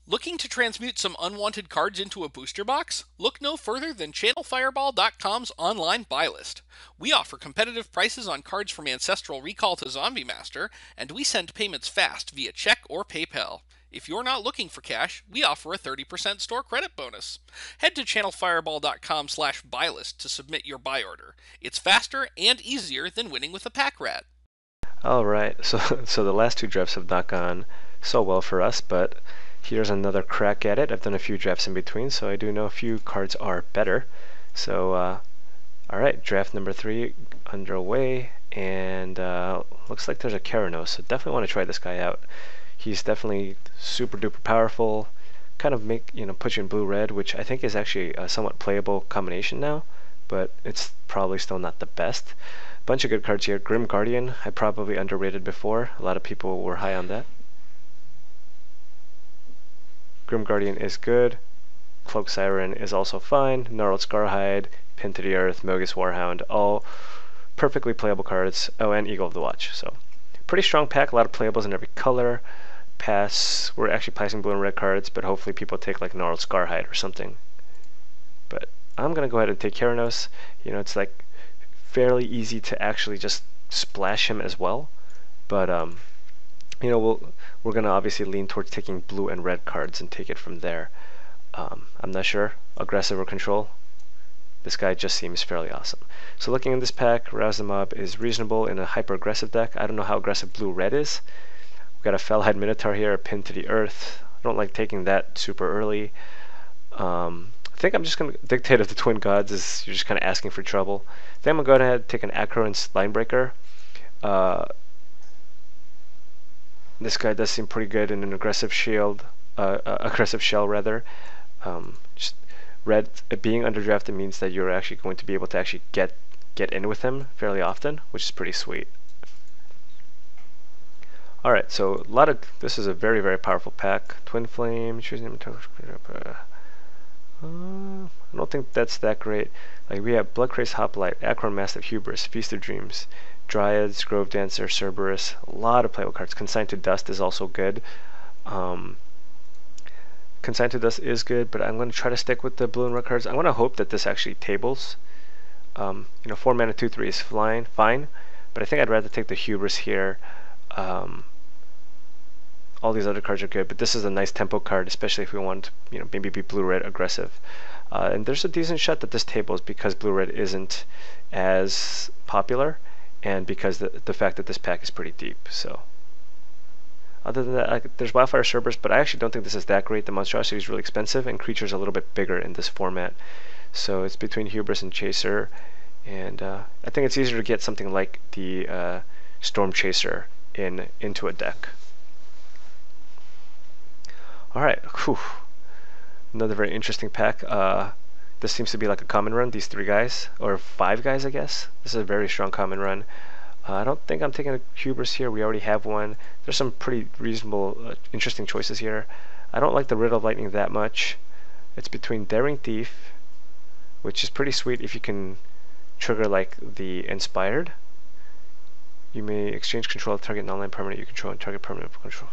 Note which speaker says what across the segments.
Speaker 1: Looking to transmute some unwanted cards into a booster box? Look no further than ChannelFireball.com's online buy list. We offer competitive prices on cards from Ancestral Recall to Zombie Master, and we send payments fast via check or PayPal. If you're not looking for cash, we offer a 30% store credit bonus. Head to channelfireball.com/buylist to submit your buy order. It's faster and easier than winning with a pack rat.
Speaker 2: All right, so so the last two drafts have not gone so well for us, but here's another crack at it. I've done a few drafts in between, so I do know a few cards are better. So, all right, draft number 3 underway, and looks like there's a Keranos, so definitely want to try this guy out. He's definitely super duper powerful, kind of put you in blue-red, which I think is actually a somewhat playable combination now, but it's probably still not the best. Bunch of good cards here. Grim Guardian, I probably underrated before. A lot of people were high on that. Grim Guardian is good. Cloak Siren is also fine. Gnarled Scarhide, Pin to the Earth, Mogus Warhound, all perfectly playable cards. Oh, and Eagle of the Watch. So, pretty strong pack. A lot of playables in every color. We're actually passing blue and red cards, but hopefully people take like Gnarled Scarhide or something. But I'm gonna go ahead and take Keranos. It's like fairly easy to actually just splash him as well, but we're gonna obviously lean towards taking blue and red cards and take it from there. I'm not sure, aggressive or control. This guy just seems fairly awesome. So looking in this pack, Rouse the Mob is reasonable in a hyper aggressive deck. I don't know how aggressive blue red is. We've got a Fellhide Minotaur here, a Pin to the Earth. I don't like taking that super early. I think I'm just going to Dictate of the Twin Gods is you're just kind of asking for trouble. Then I'm going to go ahead and take an Acro and Linebreaker. This guy does seem pretty good in an aggressive aggressive shell rather. Just red being underdrafted means that you're actually going to be able to actually get in with him fairly often, which is pretty sweet. All right, so this is a very very powerful pack. Twin Flame, choosing I don't think that's that great. Like we have Bloodcraze Hoplite, Akron Massive Hubris, Feast of Dreams, Dryads, Grove Dancer, Cerberus, a lot of playable cards. Consigned to Dust is also good. Consigned to Dust is good, but I'm going to try to stick with the blue and red cards. I'm going to hope that this actually tables. 4 mana 2/3 is fine, but I think I'd rather take the Hubris here. All these other cards are good, but this is a nice tempo card, especially if we want to, maybe be blue-red aggressive. And there's a decent shot that this tables because blue-red isn't as popular, and because the fact that this pack is pretty deep. So, other than that, there's Wildfire Cerberus, but I actually don't think this is that great. The monstrosity is really expensive, and creatures are a little bit bigger in this format. So it's between Hubris and Chaser, and I think it's easier to get something like the Storm Chaser into a deck. Alright, another very interesting pack. This seems to be like a common run, these 3 guys, or 5 guys I guess. This is a very strong common run. I don't think I'm taking a Hubris here, we already have one. There's some pretty reasonable, interesting choices here. I don't like the Riddle of Lightning that much. It's between Daring Thief, which is pretty sweet if you can trigger like the Inspired. You may exchange control of target non-land permanent you control and target permanent control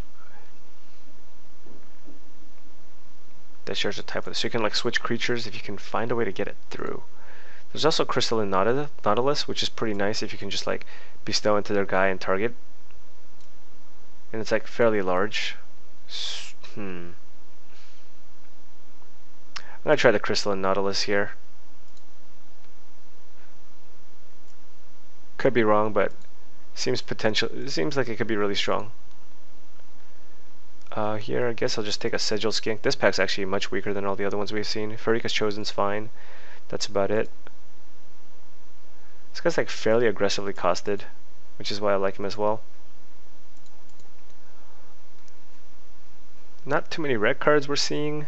Speaker 2: that shares a type with it. So you can like switch creatures if you can find a way to get it through. There's also Crystalline Nautilus, which is pretty nice if you can just like bestow into their guy and target. And it's like fairly large. I'm gonna try the Crystalline Nautilus here. Could be wrong, but it seems like it could be really strong. Here, I guess I'll just take a Sigil Skink. This pack's actually much weaker than all the other ones we've seen. Pharika's Chosen's fine. That's about it. This guy's like fairly aggressively costed, which is why I like him as well. Not too many red cards we're seeing.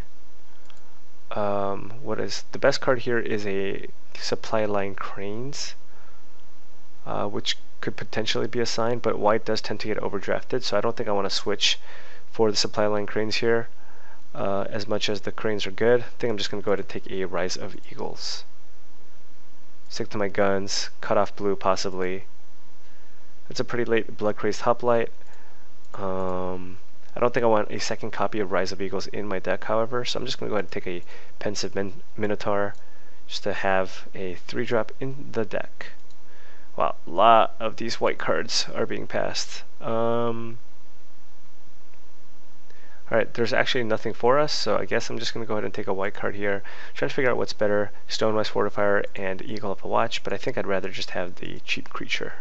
Speaker 2: What is the best card here is a Supply Line Cranes, which could potentially be a sign, but white does tend to get overdrafted, so I don't think I want to switch for the Supply Line Cranes here. As much as the Cranes are good, I think I'm just going to go ahead and take a Rise of Eagles. Stick to my guns, cut off blue possibly. It's a pretty late Blood Crazed Hoplite. I don't think I want a second copy of Rise of Eagles in my deck, however, so I'm just going to go ahead and take a Pensive Minotaur just to have a 3-drop in the deck. Wow, a lot of these white cards are being passed. Alright, there's actually nothing for us, so I guess I'm just going to go ahead and take a white card here. Trying to figure out what's better, Stonewise Fortifier and Eagle of the Watch, but I think I'd rather just have the cheap creature.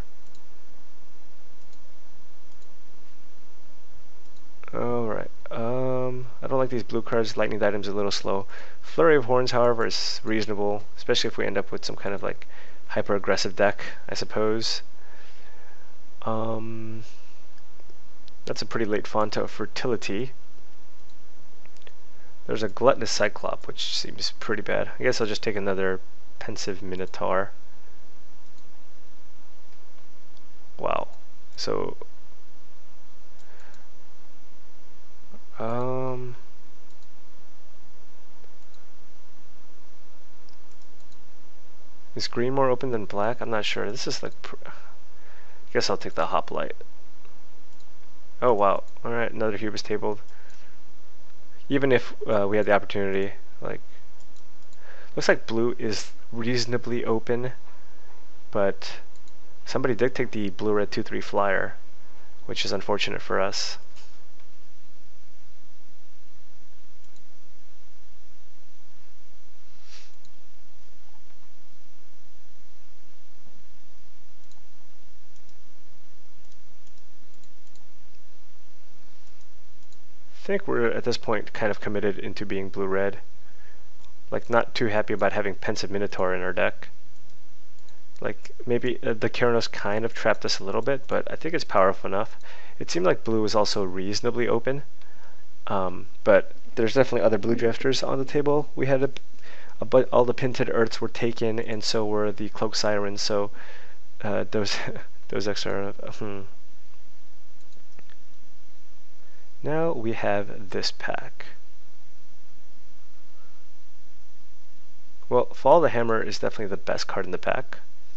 Speaker 2: Alright, I don't like these blue cards. Lightning Item's a little slow. Flurry of Horns, however, is reasonable, especially if we end up with some kind of like hyper-aggressive deck, I suppose. That's a pretty late font of Fertility. There's a Gluttonous Cyclop, which seems pretty bad. I guess I'll just take another Pensive Minotaur. Wow. So, is green more open than black? I'm not sure. This is like, I guess I'll take the Hoplite. Oh wow. Alright, another Hubris tabled. Even if we had the opportunity, like, looks like blue is reasonably open, but somebody did take the blue-red 2/3 flyer, which is unfortunate for us. I think we're at this point kind of committed into being blue-red. Like, not too happy about having Pensive Minotaur in our deck. Like, maybe the Keranos kind of trapped us a little bit, but I think it's powerful enough. It seemed like blue was also reasonably open, but there's definitely other blue drafters on the table. We had all the Pinted Earths were taken, and so were the Cloak Sirens, so those extra... Now we have this pack. Well, Fall of the Hammer is definitely the best card in the pack.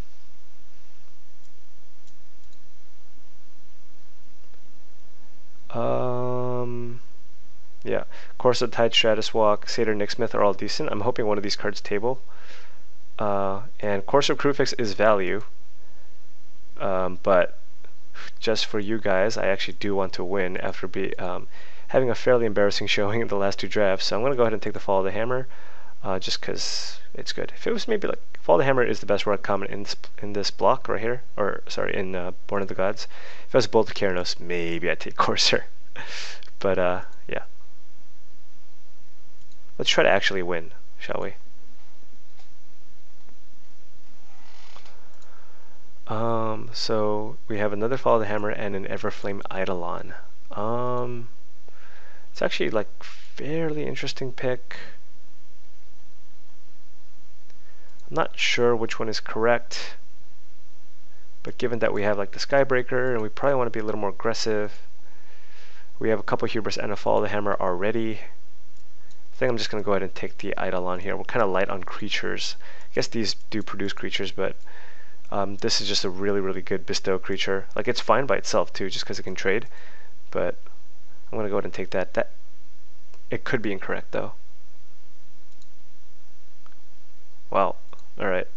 Speaker 2: Yeah, Course of Tide, Stratus Walk, Satyr Nixmith are all decent. I'm hoping one of these cards table. And Course of Crufix is value. But just for you guys, I actually do want to win after having a fairly embarrassing showing in the last 2 drafts. So I'm going to go ahead and take the Fall of the Hammer, just because it's good. If it was maybe like Fall of the Hammer is the best red common in this block right here, or sorry, in Born of the Gods. If it was Bolt of Keranos, maybe I'd take Courser. But yeah, let's try to actually win, shall we? So we have another Fall of the Hammer and an Everflame Eidolon. It's actually like fairly interesting pick. I'm not sure which one is correct, but given that we have like the Skybreaker and we probably want to be a little more aggressive, we have a couple Hubris and a Fall of the Hammer already. I think I'm just going to go ahead and take the Eidolon here. We're kind of light on creatures. I guess these do produce creatures, but this is just a really, really good bestow creature. Like, it's fine by itself too, just because it can trade. But I'm gonna go ahead and take that. It could be incorrect though. Wow. All right.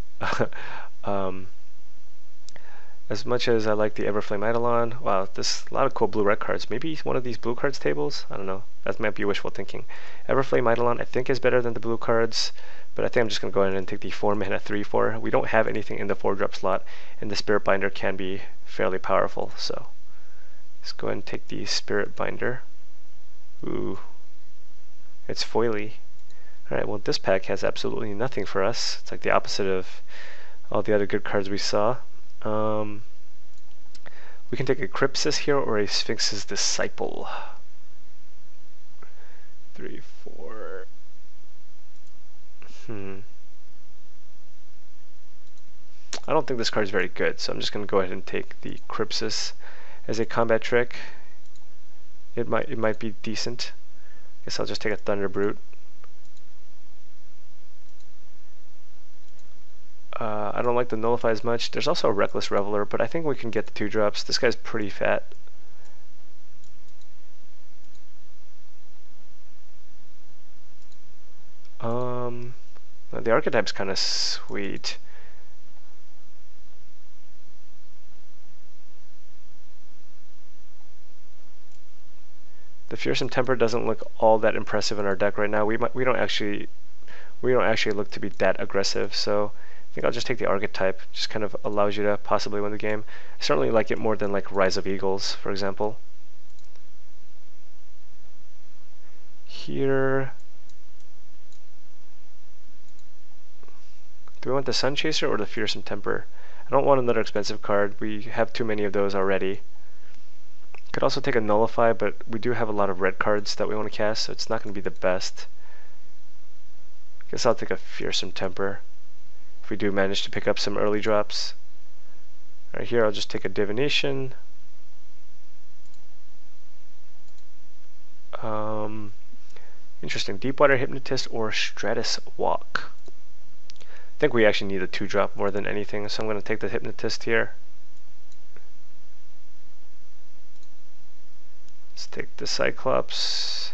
Speaker 2: As much as I like the Everflame Eidolon, wow, there's a lot of cool blue-red cards. Maybe one of these blue cards tables? I don't know. That might be wishful thinking. Everflame Eidolon I think is better than the blue cards, but I think I'm just going to go ahead and take the 4-mana 3/4. We don't have anything in the 4-drop slot, and the Spirit Binder can be fairly powerful, so let's go ahead and take the Spirit Binder. Ooh, it's foily. Alright, well this pack has absolutely nothing for us. It's like the opposite of all the other good cards we saw. We can take a Crypsis here or a Sphinx's Disciple. 3, 4. I don't think this card is very good, so I'm just going to go ahead and take the Crypsis as a combat trick. It might be decent. Guess I'll just take a Thunder Brute. I don't like the Nullify as much. There's also a Reckless Reveler, but I think we can get the 2 drops. This guy's pretty fat. The archetype's kind of sweet. The Fearsome Temper doesn't look all that impressive in our deck right now. We don't actually look to be that aggressive, so I think I'll just take the archetype. Just kind of allows you to possibly win the game. I certainly like it more than like Rise of Eagles, for example. Here, do we want the Sun Chaser or the Fearsome Temper? I don't want another expensive card. We have too many of those already. Could also take a Nullify, but we do have a lot of red cards that we want to cast, so it's not going to be the best. I guess I'll take a Fearsome Temper if we do manage to pick up some early drops. Right here, I'll just take a Divination. Interesting. Deepwater Hypnotist or Stratus Walk. I think we actually need a 2-drop more than anything, so I'm going to take the Hypnotist here. Let's take the Cyclops.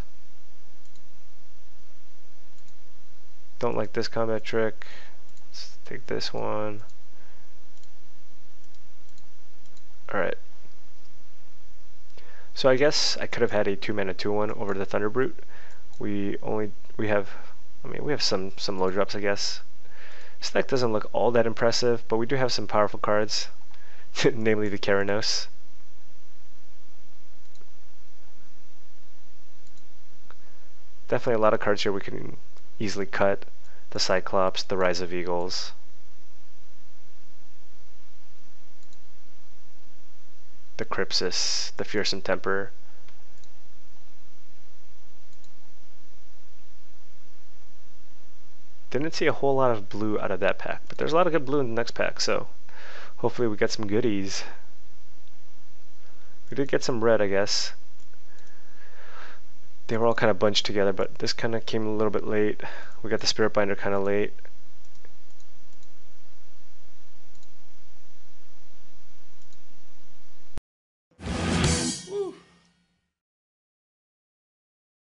Speaker 2: Don't like this combat trick. Let's take this one. Alright. So I guess I could have had a 2-mana 2/1 over the Thunderbrute. We have some low drops, I guess. This deck doesn't look all that impressive, but we do have some powerful cards, namely the Keranos. Definitely a lot of cards here we can easily cut. The Cyclops, the Rise of Eagles. The Crypsis, the Fearsome Temper. Didn't see a whole lot of blue out of that pack, but there's a lot of good blue in the next pack, so hopefully we get some goodies. We did get some red, I guess. They were all kind of bunched together, but this kind of came a little bit late. We got the Spirit Binder kind of late.